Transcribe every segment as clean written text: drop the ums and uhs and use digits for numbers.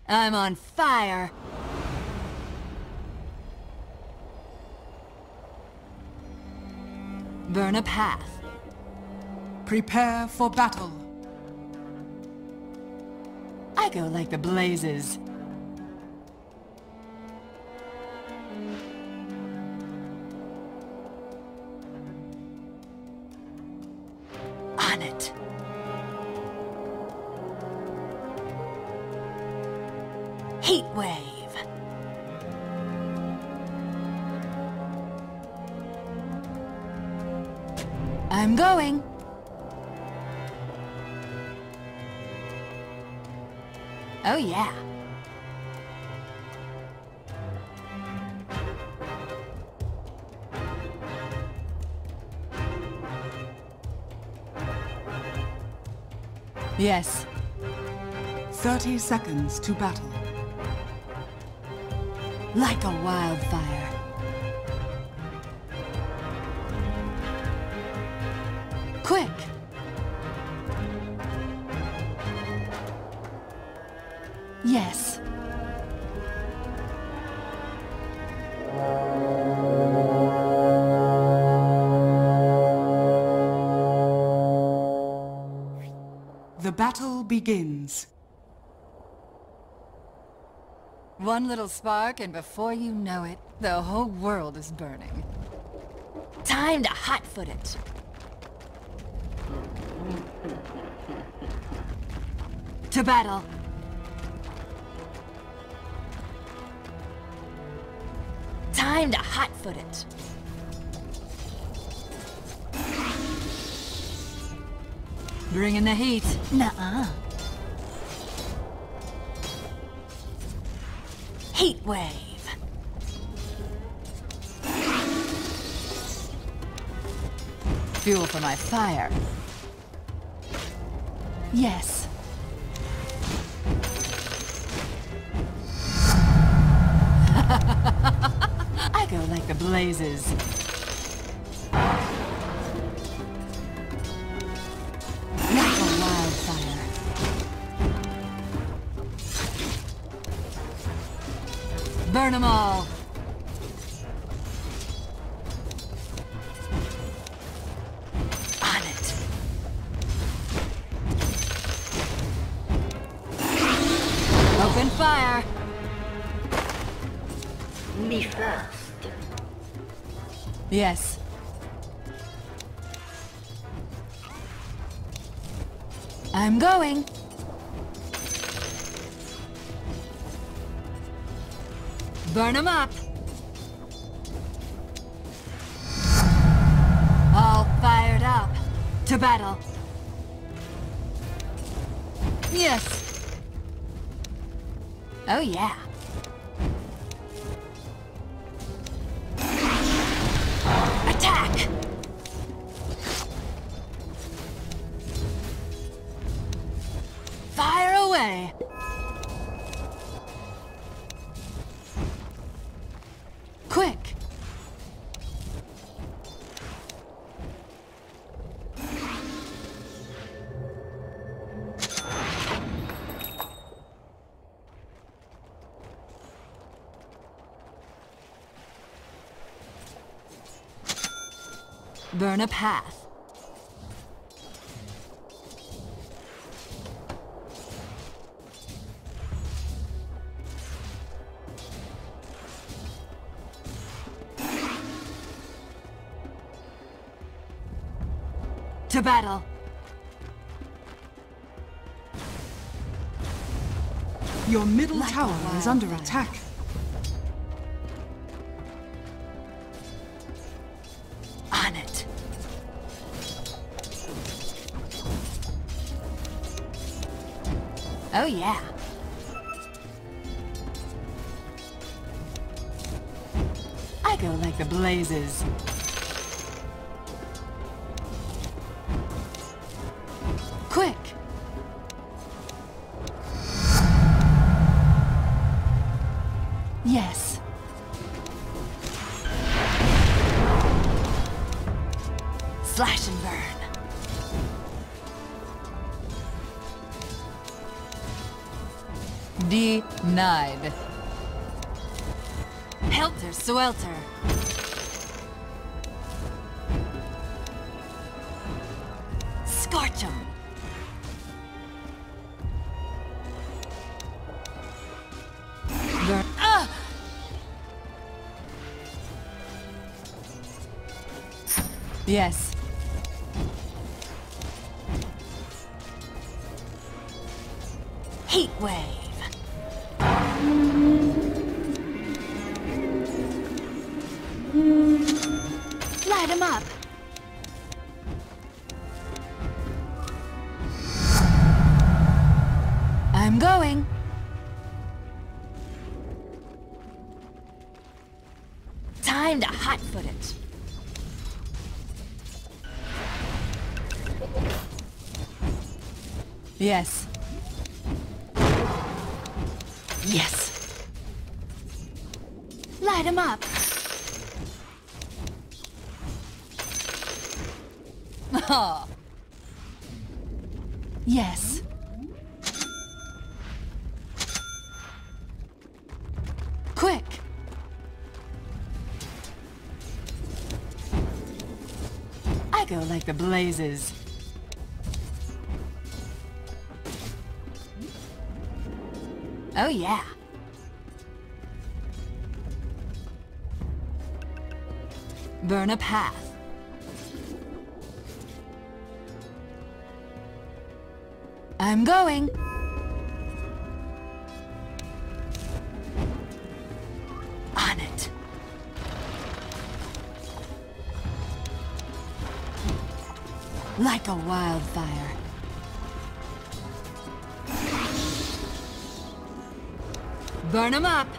I'm on fire. Burn a path. Prepare for battle. I go like the blazes. On it. Heat wave. I'm going. Oh yeah. Yes. 30 seconds to battle. Like a wildfire. Quick! Yes. The battle begins. One little spark, and before you know it, the whole world is burning. Time to hotfoot it. To battle. Time to hotfoot it. Bring in the heat. Nuh-uh. Heat wave. Fuel for my fire. Yes. I go like the blazes. Like a wildfire. Burn them all. On it. Open fire. Me first. Yes. I'm going. Burn them up. All fired up. To battle. Yes. Oh yeah. Attack! Fire away! Quick! Burn a path. To battle. Your middle Like tower a is under wildfire. attack. On it. Oh yeah. I go like the blazes. Quick! Yes. Slash and burn. Denied. Helter Swelter. Scorch 'em. Burn. Ah! Yes. Heat wave. Light 'em up. I'm going. Time to hotfoot it. Yes. Yes. Light 'em up. Oh. Yes. Quick. I go like the blazes. Oh yeah. Burn a path. I'm going. On it. Like a wildfire. Burn 'em up.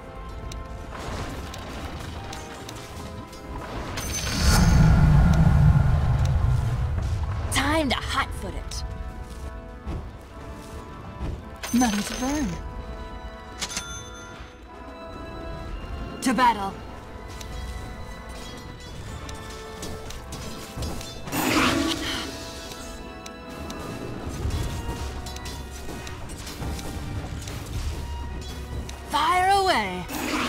Time to hotfoot it. Money to burn. To battle. Fire away.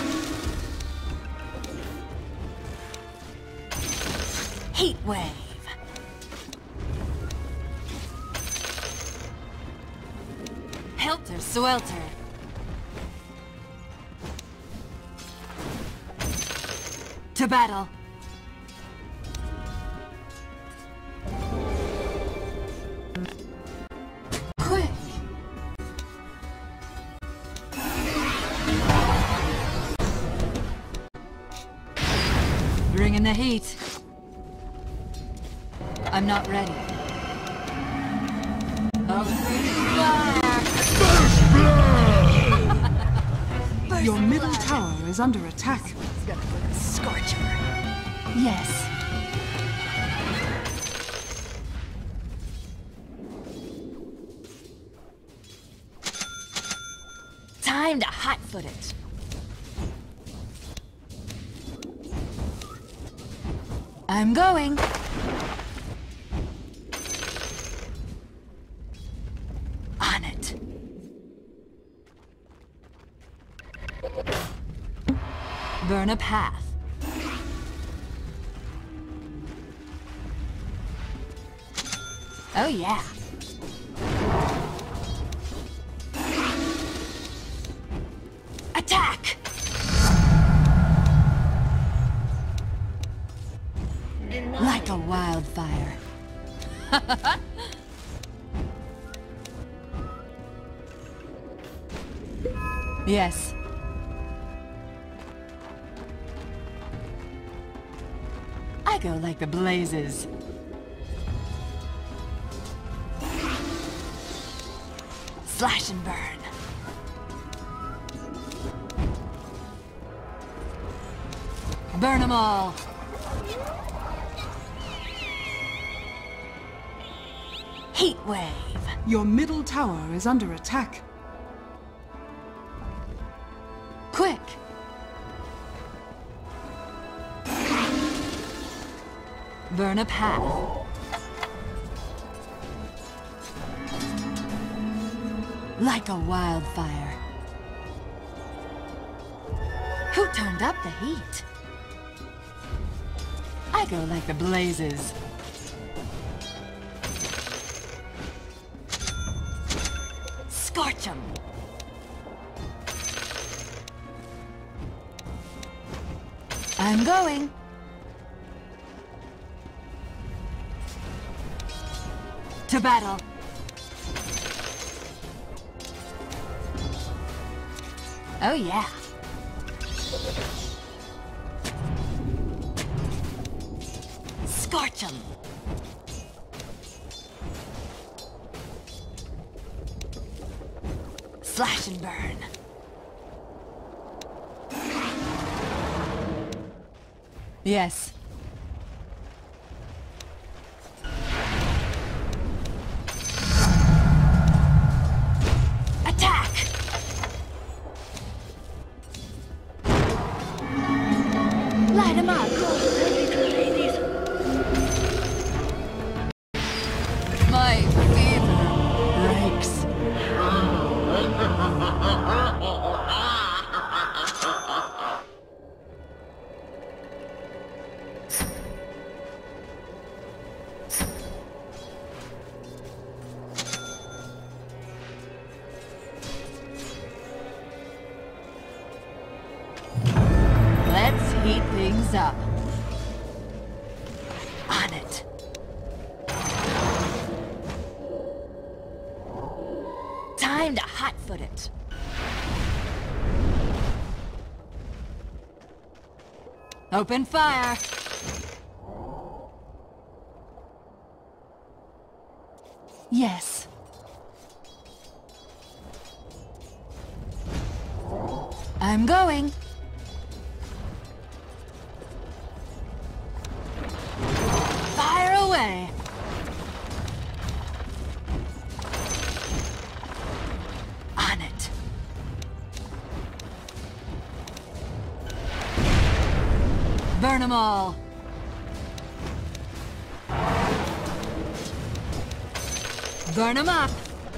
Heat wave. Helter Swelter. To battle. Quick. Bring in the heat. I'm not ready. Your middle tower is under attack. It's gonna put a scorcher. Yes. Time to hotfoot it. I'm going. On it. Burn a path. Oh yeah. Attack! Like a wildfire. Yes. I go like the blazes. Slash and burn. Burn 'em all. Heat wave. Your middle tower is under attack. Quick. Burn a path. Like a wildfire. Who turned up the heat? I go like the blazes. Scorch 'em. I'm going. To battle. Oh yeah. Scorch 'em. Slash and burn. Yes. Attack! Light 'em up. My fever breaks. Let's heat things up. On it. Time to hotfoot it. Open fire. Yes. I'm going. Fire away. On it. Burn 'em all. Burn 'em up.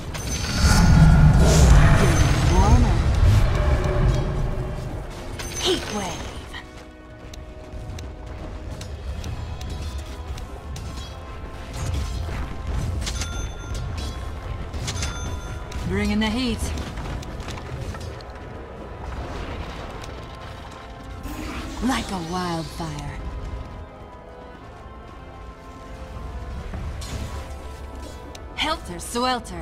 Getting warmer. Heat wave. Bring in the heat. Like a wildfire. Helter Swelter.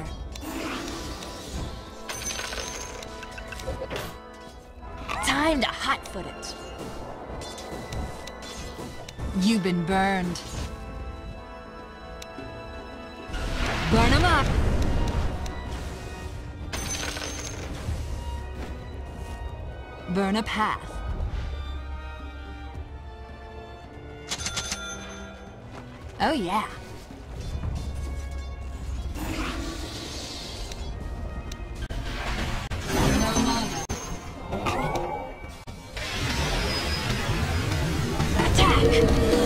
Time to hotfoot it. You've been burned. Burn 'em up. Burn a path. Oh yeah. Attack!